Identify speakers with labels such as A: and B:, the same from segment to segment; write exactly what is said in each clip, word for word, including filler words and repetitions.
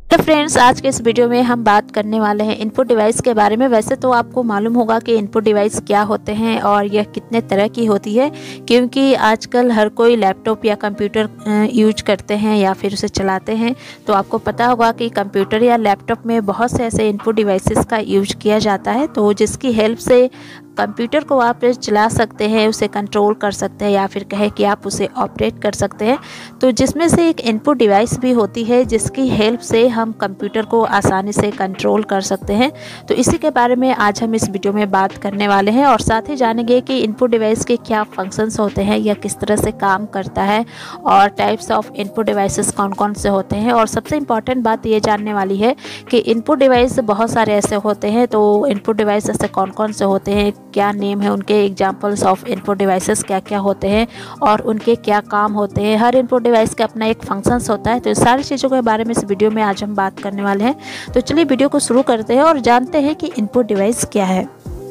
A: तो फ्रेंड्स, आज के इस वीडियो में हम बात करने वाले हैं इनपुट डिवाइस के बारे में। वैसे तो आपको मालूम होगा कि इनपुट डिवाइस क्या होते हैं और यह कितने तरह की होती है, क्योंकि आजकल हर कोई लैपटॉप या कंप्यूटर यूज करते हैं या फिर उसे चलाते हैं। तो आपको पता होगा कि कंप्यूटर या लैपटॉप में बहुत से ऐसे इनपुट डिवाइसेस का यूज किया जाता है, तो जिसकी हेल्प से कंप्यूटर को आप चला सकते हैं, उसे कंट्रोल कर सकते हैं या फिर कहे कि आप उसे ऑपरेट कर सकते हैं। तो जिसमें से एक इनपुट डिवाइस भी होती है जिसकी हेल्प से हम कंप्यूटर को आसानी से कंट्रोल कर सकते हैं। तो इसी के बारे में आज हम इस वीडियो में बात करने वाले हैं और साथ ही जानेंगे कि इनपुट डिवाइस के क्या फंक्शंस होते हैं या किस तरह से काम करता है और टाइप्स ऑफ इनपुट डिवाइसेस कौन कौन से होते हैं। और सबसे इम्पॉर्टेंट बात ये जानने वाली है कि इनपुट डिवाइस बहुत सारे ऐसे होते हैं, तो इनपुट डिवाइस ऐसे कौन कौन से होते हैं, क्या नेम है उनके, एग्जांपल्स ऑफ इनपुट डिवाइसेस क्या क्या होते हैं और उनके क्या काम होते हैं। हर इनपुट डिवाइस का अपना एक फंक्शंस होता है। तो इस सारी चीज़ों के बारे में इस वीडियो में आज हम बात करने वाले हैं। तो चलिए वीडियो को शुरू करते हैं और जानते हैं कि इनपुट डिवाइस क्या है।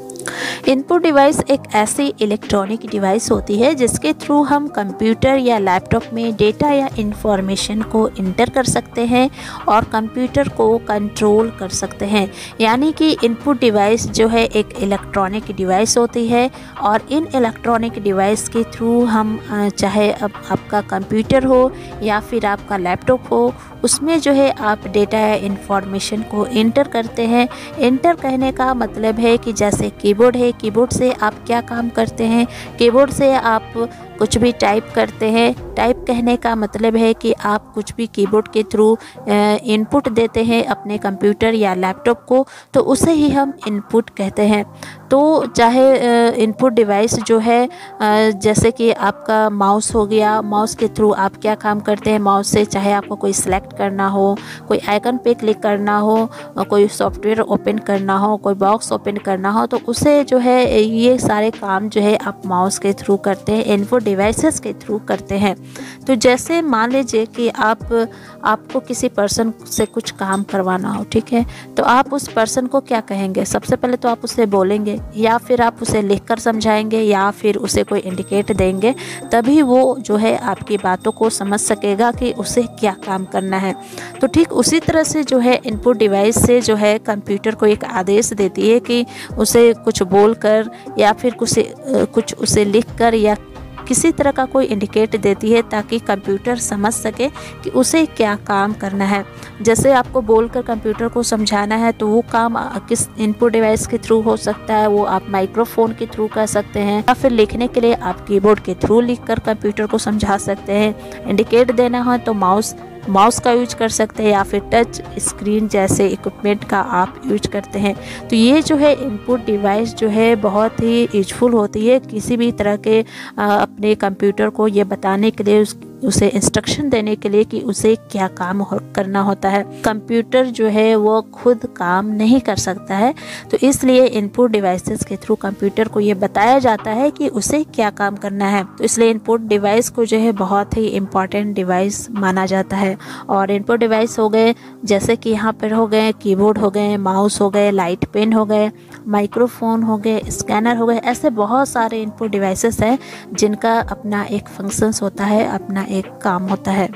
A: इनपुट डिवाइस एक ऐसी इलेक्ट्रॉनिक डिवाइस होती है जिसके थ्रू हम कंप्यूटर या लैपटॉप में डेटा या इंफॉर्मेशन को इंटर कर सकते हैं और कंप्यूटर को कंट्रोल कर सकते हैं। यानी कि इनपुट डिवाइस जो है एक इलेक्ट्रॉनिक डिवाइस होती है और इन इलेक्ट्रॉनिक डिवाइस के थ्रू हम चाहे अब आपका कंप्यूटर हो या फिर आपका लैपटॉप हो, उसमें जो है आप डेटा या इंफॉर्मेशन को इंटर करते हैं। इंटर कहने का मतलब है कि जैसे कीबोर्ड है, कीबोर्ड से आप क्या काम करते हैं, कीबोर्ड से आप कुछ भी टाइप करते हैं। टाइप कहने का मतलब है कि आप कुछ भी कीबोर्ड के थ्रू इनपुट देते हैं अपने कंप्यूटर या लैपटॉप को, तो उसे ही हम इनपुट कहते हैं। तो चाहे इनपुट डिवाइस जो है जैसे कि आपका माउस हो गया, माउस के थ्रू आप क्या काम करते हैं, माउस से चाहे आपको कोई सिलेक्ट करना हो, कोई आइकन पे क्लिक करना हो, कोई सॉफ्टवेयर ओपन करना हो, कोई बॉक्स ओपन करना हो, तो उसे जो है ये सारे काम जो है आप माउस के थ्रू करते हैं, इनपुट डिवाइसेस के थ्रू करते हैं। तो जैसे मान लीजिए कि आप आपको किसी पर्सन से कुछ काम करवाना हो, ठीक है, तो आप उस पर्सन को क्या कहेंगे? सबसे पहले तो आप उसे बोलेंगे या फिर आप उसे लिखकर समझाएंगे या फिर उसे कोई इंडिकेट देंगे, तभी वो जो है आपकी बातों को समझ सकेगा कि उसे क्या काम करना है। तो ठीक उसी तरह से जो है इनपुट डिवाइस से जो है कंप्यूटर को एक आदेश देती है कि उसे कुछ बोलकर या फिर कुछ कुछ उसे लिखकर या किसी तरह का कोई इंडिकेट देती है ताकि कंप्यूटर समझ सके कि उसे क्या काम करना है। जैसे आपको बोलकर कंप्यूटर को समझाना है तो वो काम किस इनपुट डिवाइस के थ्रू हो सकता है, वो आप माइक्रोफोन के थ्रू कर सकते हैं या फिर लिखने के लिए आप कीबोर्ड के थ्रू लिखकर कंप्यूटर को समझा सकते हैं। इंडिकेट देना है तो माउस माउस का यूज कर सकते हैं या फिर टच स्क्रीन जैसे इक्विपमेंट का आप यूज करते हैं। तो ये जो है इनपुट डिवाइस जो है बहुत ही यूजफुल होती है किसी भी तरह के अपने कंप्यूटर को ये बताने के लिए, उस उसे इंस्ट्रक्शन देने के लिए कि उसे क्या काम हो, करना होता है। कंप्यूटर जो है वो खुद काम नहीं कर सकता है, तो इसलिए इनपुट डिवाइसेस के थ्रू कंप्यूटर को ये बताया जाता है कि उसे क्या काम करना है। तो इसलिए इनपुट डिवाइस को जो है बहुत ही इम्पॉर्टेंट डिवाइस माना जाता है। और इनपुट डिवाइस हो गए जैसे कि यहाँ पर हो गए कीबोर्ड हो गए, माउस हो गए, लाइट पेन हो गए, माइक्रोफोन हो गए, स्कैनर हो गए, ऐसे बहुत सारे इनपुट डिवाइसेस हैं जिनका अपना एक फंक्शंस होता है, अपना एक काम होता है।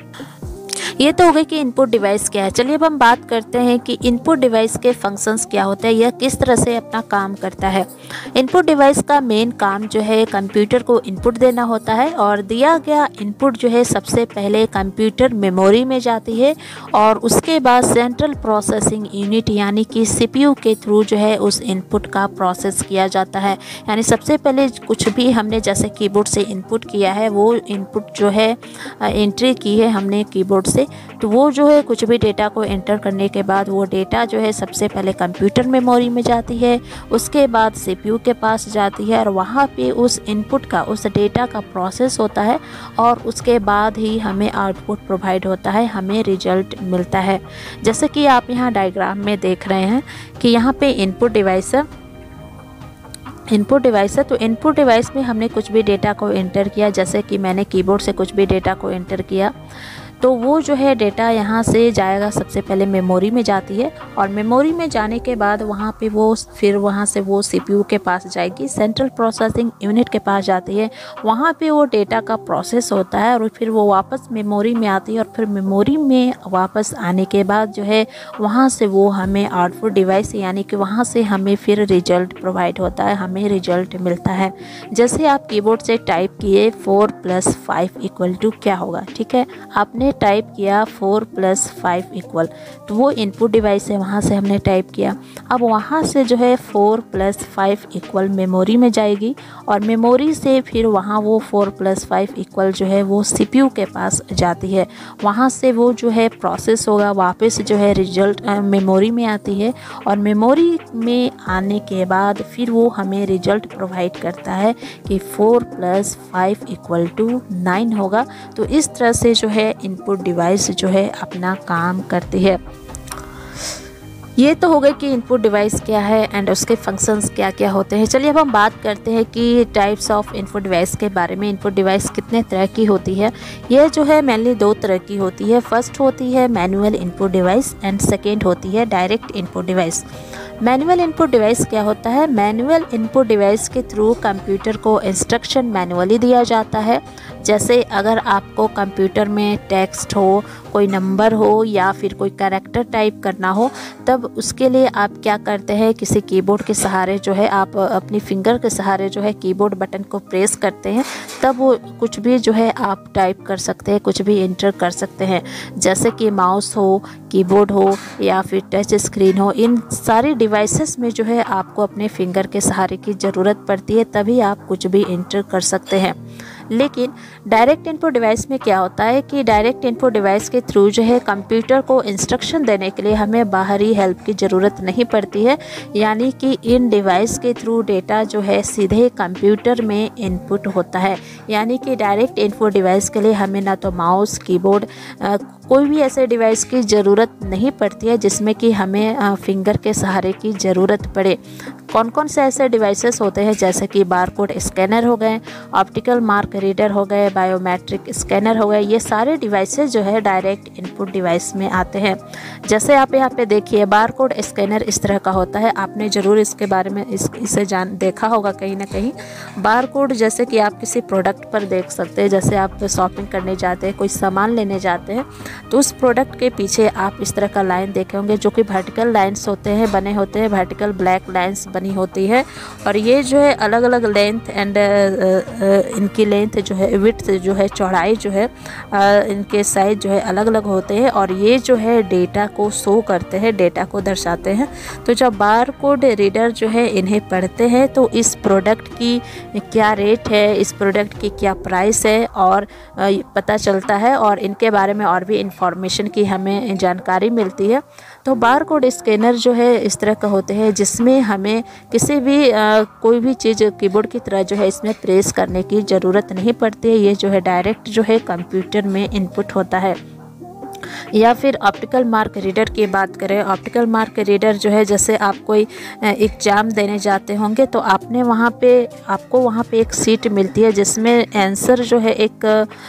A: ये तो हो गई कि इनपुट डिवाइस क्या है। चलिए अब हम बात करते हैं कि इनपुट डिवाइस के फंक्शंस क्या होते हैं, यह किस तरह से अपना काम करता है। इनपुट डिवाइस का मेन काम जो है कंप्यूटर को इनपुट देना होता है और दिया गया इनपुट जो है सबसे पहले कंप्यूटर मेमोरी में जाती है और उसके बाद सेंट्रल प्रोसेसिंग यूनिट यानी कि सीपीयू के थ्रू जो है उस इनपुट का प्रोसेस किया जाता है। यानी सबसे पहले कुछ भी हमने जैसे कीबोर्ड से इनपुट किया है, वो इनपुट जो है एंट्री की है हमने कीबोर्ड से, तो वो जो है कुछ भी डेटा को एंटर करने के बाद वो डेटा जो है सबसे पहले कंप्यूटर मेमोरी में जाती है, उसके बाद सीपीयू के पास जाती है और वहाँ पे उस इनपुट का, उस डेटा का प्रोसेस होता है और उसके बाद ही हमें आउटपुट प्रोवाइड होता है, हमें रिजल्ट मिलता है। जैसे कि आप यहाँ डायग्राम में देख रहे हैं कि यहाँ पे इनपुट डिवाइस है इनपुट डिवाइस है तो इनपुट डिवाइस में हमने कुछ भी डेटा को एंटर किया, जैसे कि मैंने कीबोर्ड से कुछ भी डेटा को एंटर किया, तो वो जो है डेटा यहाँ से जाएगा, सबसे पहले मेमोरी में जाती है और मेमोरी में जाने के बाद वहाँ पे वो फिर वहाँ से वो सीपीयू के पास जाएगी, सेंट्रल प्रोसेसिंग यूनिट के पास जाती है। वहाँ पे वो डेटा का प्रोसेस होता है और फिर वो वापस मेमोरी में आती है और फिर मेमोरी में वापस आने के बाद जो है वहाँ से वो हमें आउटपुट डिवाइस यानी कि वहाँ से हमें फिर रिजल्ट प्रोवाइड होता है, हमें रिजल्ट मिलता है। जैसे आप कीबोर्ड से टाइप किए four plus five equal to क्या होगा, ठीक है, आपने टाइप किया फोर प्लस फाइव इक्वल, तो वो इनपुट डिवाइस है, वहाँ से हमने टाइप किया। अब वहाँ से जो है four plus five equal memory में जाएगी और मेमोरी से फिर वहाँ वो फोर प्लस फाइव इक्वल जो है वो सीपीयू के पास जाती है। वहाँ से वो जो है प्रोसेस होगा, वापस जो है रिजल्ट मेमोरी में आती है और मेमोरी में आने के बाद फिर वो हमें रिजल्ट प्रोवाइड करता है कि four plus five equal to nine होगा। तो इस तरह से जो है इनपुट डिवाइस जो है अपना काम करती है। ये तो हो गए कि इनपुट डिवाइस क्या है एंड उसके फंक्शंस क्या क्या होते हैं। चलिए अब हम बात करते हैं कि टाइप्स ऑफ इनपुट डिवाइस के बारे में। इनपुट डिवाइस कितने तरह की होती है? यह जो है मेनली दो तरह की होती है। फर्स्ट होती है manual input device and second होती है direct input device. Manual input device क्या होता है? मैनुअल इनपुट डिवाइस के थ्रू कंप्यूटर को इंस्ट्रक्शन मैनुअली दिया जाता है। जैसे अगर आपको कंप्यूटर में टेक्स्ट हो, कोई नंबर हो या फिर कोई कैरेक्टर टाइप करना हो, तब उसके लिए आप क्या करते हैं, किसी कीबोर्ड के सहारे जो है आप अपनी फिंगर के सहारे जो है कीबोर्ड बटन को प्रेस करते हैं, तब वो कुछ भी जो है आप टाइप कर सकते हैं, कुछ भी इंटर कर सकते हैं। जैसे कि माउस हो, कीबोर्ड हो या फिर टच स्क्रीन हो, इन सारी डिवाइसेस में जो है आपको अपने फिंगर के सहारे की ज़रूरत पड़ती है, तभी आप कुछ भी इंटर कर सकते हैं। लेकिन डायरेक्ट इनपुट डिवाइस में क्या होता है कि डायरेक्ट इनपुट डिवाइस के थ्रू जो है कंप्यूटर को इंस्ट्रक्शन देने के लिए हमें बाहरी हेल्प की ज़रूरत नहीं पड़ती है। यानी कि इन डिवाइस के थ्रू डेटा जो है सीधे कंप्यूटर में इनपुट होता है। यानी कि डायरेक्ट इनपुट डिवाइस के लिए हमें ना तो माउस, कीबोर्ड, कोई भी ऐसे डिवाइस की ज़रूरत नहीं पड़ती है जिसमें कि हमें फिंगर के सहारे की ज़रूरत पड़े। कौन कौन से ऐसे डिवाइसेस होते हैं? जैसे कि बारकोड स्कैनर हो गए, ऑप्टिकल मार्क रीडर हो गए, बायोमेट्रिक स्कैनर हो गए, ये सारे डिवाइसेस जो है डायरेक्ट इनपुट डिवाइस में आते हैं। जैसे आप यहाँ पे देखिए बारकोड स्कैनर इस तरह का होता है, आपने ज़रूर इसके बारे में इस इसे जान देखा होगा कहीं ना कहीं। बारकोड जैसे कि आप किसी प्रोडक्ट पर देख सकते हैं, जैसे आप शॉपिंग करने जाते हैं, कोई सामान लेने जाते हैं, तो उस प्रोडक्ट के पीछे आप इस तरह का लाइन देखे होंगे जो कि वर्टिकल लाइन्स होते हैं, बने होते हैं, वर्टिकल ब्लैक लाइन्स बनी होती है। और ये जो है अलग अलग लेंथ एंड इनकी लेंथ जो है, विड्थ जो है, चौड़ाई जो है, uh, इनके साइज जो है अलग अलग होते हैं और ये जो है डेटा को शो करते हैं, डेटा को दर्शाते हैं। तो जब बार कोड रीडर जो है इन्हें पढ़ते हैं तो इस प्रोडक्ट की क्या रेट है, इस प्रोडक्ट की क्या प्राइस है और uh, पता चलता है और इनके बारे में और भी इंफॉर्मेशन की हमें जानकारी मिलती है। तो बार कोड स्कैनर जो है इस तरह का होते हैं जिसमें हमें किसी भी आ, कोई भी चीज़ कीबोर्ड की तरह जो है इसमें प्रेस करने की ज़रूरत नहीं पड़ती है। ये जो है डायरेक्ट जो है कंप्यूटर में इनपुट होता है। या फिर ऑप्टिकल मार्क रीडर की बात करें, ऑप्टिकल मार्क रीडर जो है, जैसे आप कोई एग्ज़ाम देने जाते होंगे तो आपने वहाँ पे आपको वहाँ पे एक सीट मिलती है जिसमें आंसर जो है एक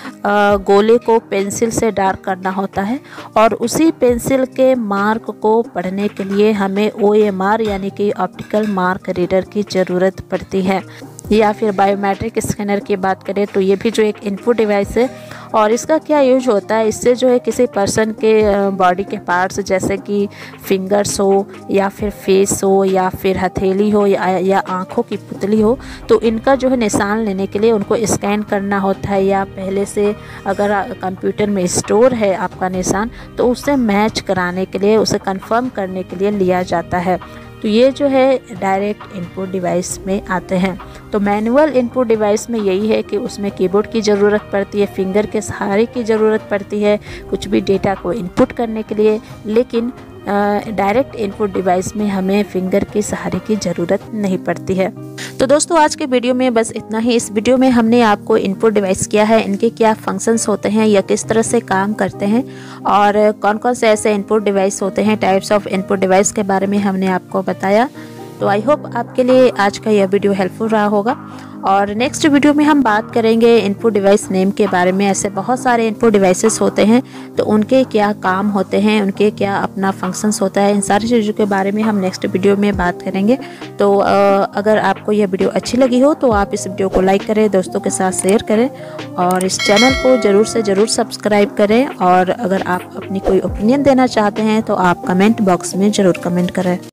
A: गोले को पेंसिल से डार्क करना होता है और उसी पेंसिल के मार्क को पढ़ने के लिए हमें ओ एम आर यानी कि ऑप्टिकल मार्क रीडर की ज़रूरत पड़ती है। या फिर बायोमेट्रिक स्कैनर की बात करें तो ये भी जो एक इनपुट डिवाइस है और इसका क्या यूज होता है, इससे जो है किसी पर्सन के बॉडी के पार्ट्स जैसे कि फिंगर्स हो या फिर फेस हो या फिर हथेली हो या, या आँखों की पुतली हो, तो इनका जो है निशान लेने के लिए उनको स्कैन करना होता है या पहले से अगर कंप्यूटर में स्टोर है आपका निशान तो उससे मैच कराने के लिए, उसे कंफर्म करने के लिए लिया जाता है। तो ये जो है डायरेक्ट इनपुट डिवाइस में आते हैं। तो मैनुअल इनपुट डिवाइस में यही है कि उसमें कीबोर्ड की ज़रूरत पड़ती है, फिंगर के सहारे की ज़रूरत पड़ती है कुछ भी डेटा को इनपुट करने के लिए। लेकिन डायरेक्ट इनपुट डिवाइस में हमें फिंगर के सहारे की ज़रूरत नहीं पड़ती है। तो दोस्तों आज के वीडियो में बस इतना ही। इस वीडियो में हमने आपको इनपुट डिवाइस क्या है, इनके क्या फंक्शंस होते हैं या किस तरह से काम करते हैं और कौन कौन से ऐसे इनपुट डिवाइस होते हैं, टाइप्स ऑफ इनपुट डिवाइस के बारे में हमने आपको बताया। तो आई होप आपके लिए आज का यह वीडियो हेल्पफुल रहा होगा। और नेक्स्ट वीडियो में हम बात करेंगे इनपुट डिवाइस नेम के बारे में। ऐसे बहुत सारे इनपुट डिवाइसेस होते हैं, तो उनके क्या काम होते हैं, उनके क्या अपना फंक्शंस होता है, इन सारी चीज़ों के बारे में हम नेक्स्ट वीडियो में बात करेंगे। तो अगर आपको यह वीडियो अच्छी लगी हो तो आप इस वीडियो को लाइक करें, दोस्तों के साथ शेयर करें और इस चैनल को ज़रूर से ज़रूर सब्सक्राइब करें। और अगर आप अपनी कोई ओपिनियन देना चाहते हैं तो आप कमेंट बॉक्स में ज़रूर कमेंट करें।